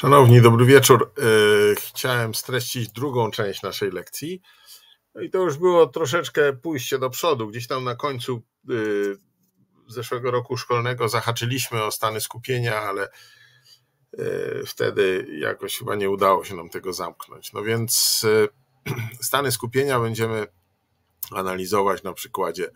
Szanowni, dobry wieczór. Chciałem streścić drugą część naszej lekcji. No i to już było troszeczkę pójście do przodu. Gdzieś tam na końcu zeszłego roku szkolnego zahaczyliśmy o stany skupienia, ale wtedy jakoś chyba nie udało się nam tego zamknąć. No więc stany skupienia będziemy analizować na przykładzie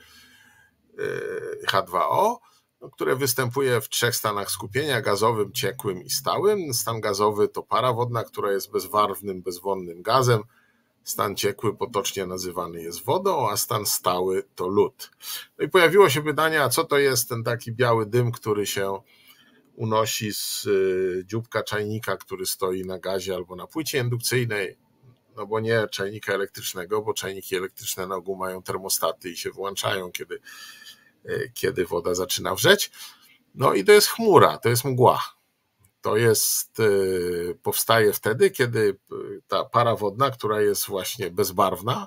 H2O, które występuje w trzech stanach skupienia: gazowym, ciekłym i stałym. Stan gazowy to para wodna, która jest bezbarwnym, bezwonnym gazem. Stan ciekły potocznie nazywany jest wodą, a stan stały to lód. No i pojawiło się pytanie, a co to jest ten taki biały dym, który się unosi z dzióbka czajnika, który stoi na gazie albo na płycie indukcyjnej, no bo nie czajnika elektrycznego, bo czajniki elektryczne na ogół mają termostaty i się włączają, kiedy woda zaczyna wrzeć. No i to jest chmura, to jest mgła. To powstaje wtedy, kiedy ta para wodna, która jest właśnie bezbarwna,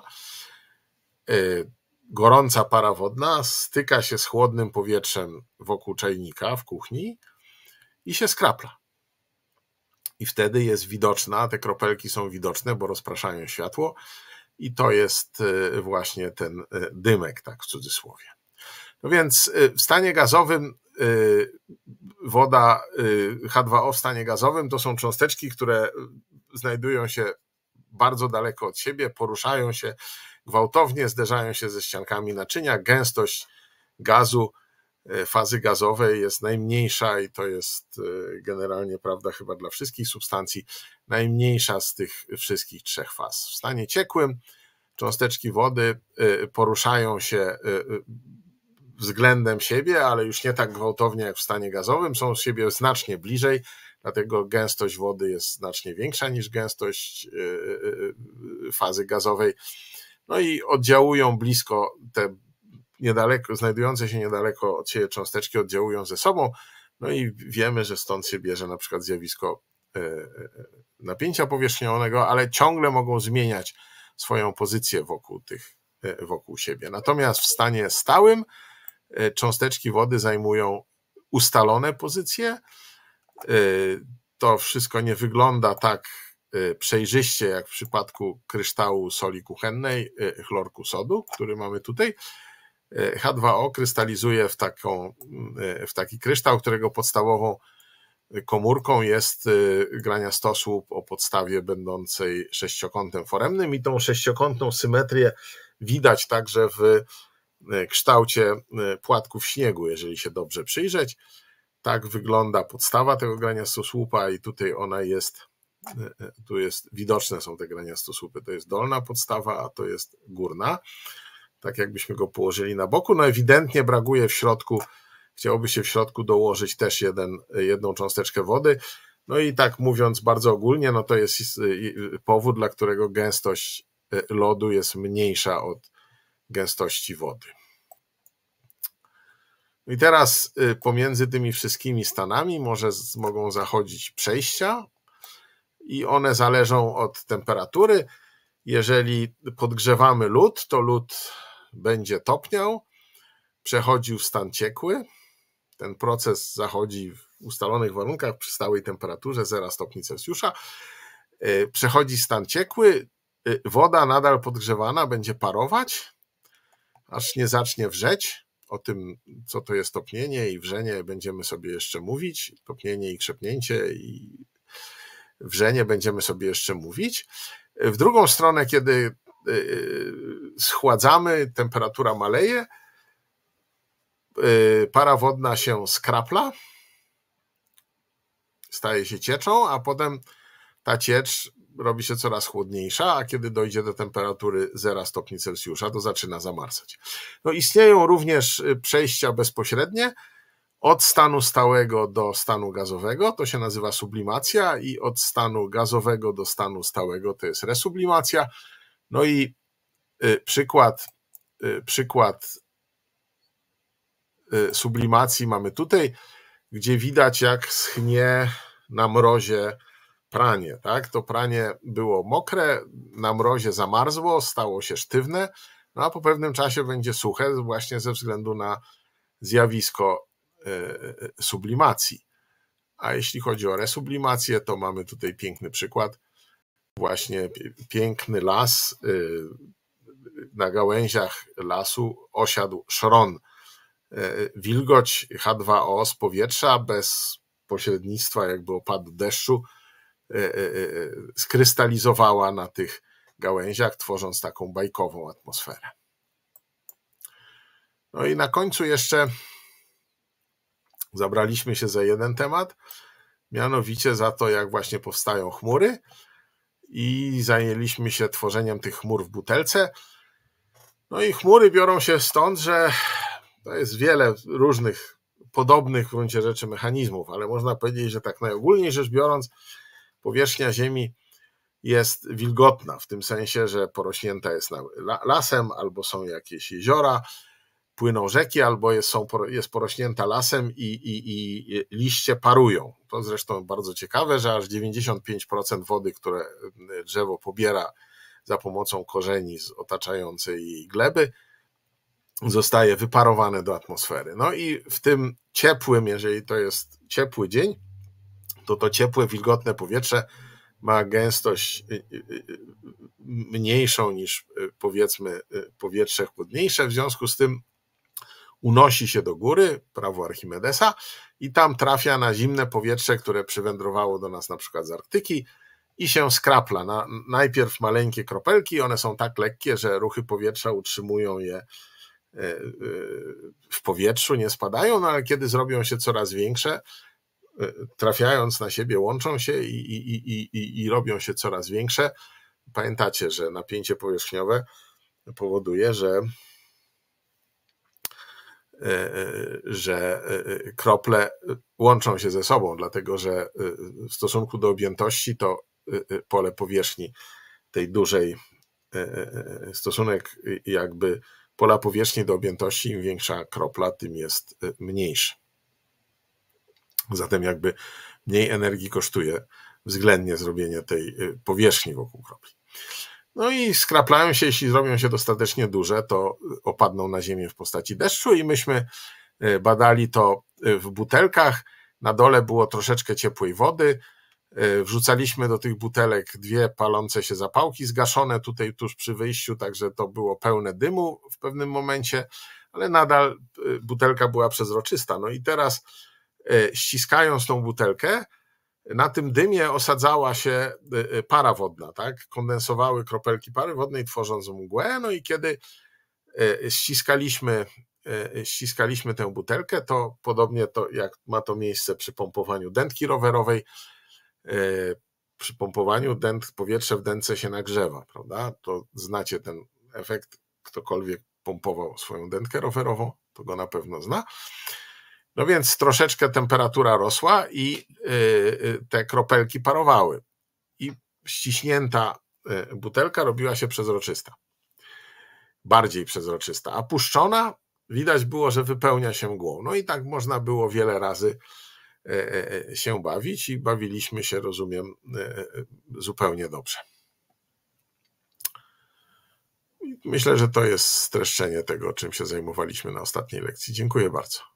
gorąca para wodna styka się z chłodnym powietrzem wokół czajnika w kuchni i się skrapla. I wtedy jest widoczna, te kropelki są widoczne, bo rozpraszają światło, i to jest właśnie ten dymek, tak w cudzysłowie. No więc w stanie gazowym woda H2O w stanie gazowym to są cząsteczki, które znajdują się bardzo daleko od siebie, poruszają się gwałtownie, zderzają się ze ściankami naczynia. Gęstość gazu fazy gazowej jest najmniejsza i to jest generalnie prawda chyba dla wszystkich substancji, najmniejsza z tych wszystkich trzech faz. W stanie ciekłym cząsteczki wody poruszają się względem siebie, ale już nie tak gwałtownie jak w stanie gazowym, są z siebie znacznie bliżej, dlatego gęstość wody jest znacznie większa niż gęstość fazy gazowej. No i oddziałują blisko, te znajdujące się niedaleko od siebie cząsteczki oddziałują ze sobą, no i wiemy, że stąd się bierze na przykład zjawisko napięcia powierzchnionego, ale ciągle mogą zmieniać swoją pozycję wokół siebie. Natomiast w stanie stałym cząsteczki wody zajmują ustalone pozycje. To wszystko nie wygląda tak przejrzyście jak w przypadku kryształu soli kuchennej, chlorku sodu, który mamy tutaj. H2O krystalizuje w taki kryształ, którego podstawową komórką jest graniastosłup o podstawie będącej sześciokątem foremnym, i tą sześciokątną symetrię widać także w kształcie płatków śniegu, jeżeli się dobrze przyjrzeć. Tak wygląda podstawa tego graniastosłupa i tutaj ona jest, widoczne są te graniastosłupy. To jest dolna podstawa, a to jest górna. Tak jakbyśmy go położyli na boku. No ewidentnie brakuje w środku, chciałoby się w środku dołożyć też jedną cząsteczkę wody. No i tak mówiąc bardzo ogólnie, no to jest powód, dla którego gęstość lodu jest mniejsza od gęstości wody. I teraz pomiędzy tymi wszystkimi stanami mogą zachodzić przejścia i one zależą od temperatury. Jeżeli podgrzewamy lód, to lód będzie topniał, przechodził w stan ciekły. Ten proces zachodzi w ustalonych warunkach przy stałej temperaturze 0 stopni Celsjusza. Przechodzi stan ciekły, woda nadal podgrzewana będzie parować, aż nie zacznie wrzeć. O tym, co to jest topnienie i wrzenie, będziemy sobie jeszcze mówić. Topnienie i krzepnięcie i wrzenie będziemy sobie jeszcze mówić. W drugą stronę, kiedy schładzamy, temperatura maleje, para wodna się skrapla, staje się cieczą, a potem ta ciecz robi się coraz chłodniejsza, a kiedy dojdzie do temperatury 0 stopni Celsjusza, to zaczyna zamarzać. No, istnieją również przejścia bezpośrednie od stanu stałego do stanu gazowego, to się nazywa sublimacja, i od stanu gazowego do stanu stałego to jest resublimacja. No i przykład sublimacji mamy tutaj, gdzie widać, jak schnie na mrozie pranie. Tak? To pranie było mokre, na mrozie zamarzło, stało się sztywne, no a po pewnym czasie będzie suche właśnie ze względu na zjawisko sublimacji. A jeśli chodzi o resublimację, to mamy tutaj piękny przykład. Właśnie piękny las. Na gałęziach lasu osiadł szron. Wilgoć H2O z powietrza bez pośrednictwa jakby opadu deszczu skrystalizowała na tych gałęziach, tworząc taką bajkową atmosferę. No i na końcu jeszcze zabraliśmy się za jeden temat, mianowicie za to, jak właśnie powstają chmury, i zajęliśmy się tworzeniem tych chmur w butelce. No i chmury biorą się stąd, że to jest wiele różnych podobnych w gruncie rzeczy mechanizmów, ale można powiedzieć, że tak najogólniej rzecz biorąc, powierzchnia Ziemi jest wilgotna, w tym sensie, że porośnięta jest lasem, albo są jakieś jeziora, płyną rzeki, albo jest porośnięta lasem i liście parują. To zresztą bardzo ciekawe, że aż 95% wody, które drzewo pobiera za pomocą korzeni z otaczającej jej gleby, zostaje wyparowane do atmosfery. No i w tym ciepłym, jeżeli to jest ciepły dzień, to ciepłe, wilgotne powietrze ma gęstość mniejszą niż, powiedzmy, powietrze chłodniejsze, w związku z tym unosi się do góry, prawo Archimedesa, i tam trafia na zimne powietrze, które przywędrowało do nas na przykład z Arktyki, i się skrapla. Najpierw maleńkie kropelki, one są tak lekkie, że ruchy powietrza utrzymują je w powietrzu, nie spadają, no ale kiedy zrobią się coraz większe, trafiając na siebie, łączą się i robią się coraz większe. Pamiętacie, że napięcie powierzchniowe powoduje, że krople łączą się ze sobą, dlatego że w stosunku do objętości to pole powierzchni tej dużej, stosunek jakby pola powierzchni do objętości, im większa kropla, tym jest mniejszy. Zatem jakby mniej energii kosztuje względnie zrobienie tej powierzchni wokół kropli. No i skraplają się, jeśli zrobią się dostatecznie duże, to opadną na ziemię w postaci deszczu, i myśmy badali to w butelkach. Na dole było troszeczkę ciepłej wody. Wrzucaliśmy do tych butelek 2 palące się zapałki zgaszone tutaj tuż przy wyjściu, także to było pełne dymu w pewnym momencie, ale nadal butelka była przezroczysta. No i teraz, ściskając tą butelkę, na tym dymie osadzała się para wodna, tak? Kondensowały kropelki pary wodnej, tworząc mgłę. No i kiedy ściskaliśmy tę butelkę, to podobnie to jak ma to miejsce przy pompowaniu dętki rowerowej, przy pompowaniu powietrze w dętce się nagrzewa, prawda? To znacie ten efekt, ktokolwiek pompował swoją dętkę rowerową, to go na pewno zna. No więc troszeczkę temperatura rosła i te kropelki parowały. I ściśnięta butelka robiła się przezroczysta. Bardziej przezroczysta. A puszczona widać było, że wypełnia się mgłą. No i tak można było wiele razy się bawić i bawiliśmy się, rozumiem, zupełnie dobrze. Myślę, że to jest streszczenie tego, czym się zajmowaliśmy na ostatniej lekcji. Dziękuję bardzo.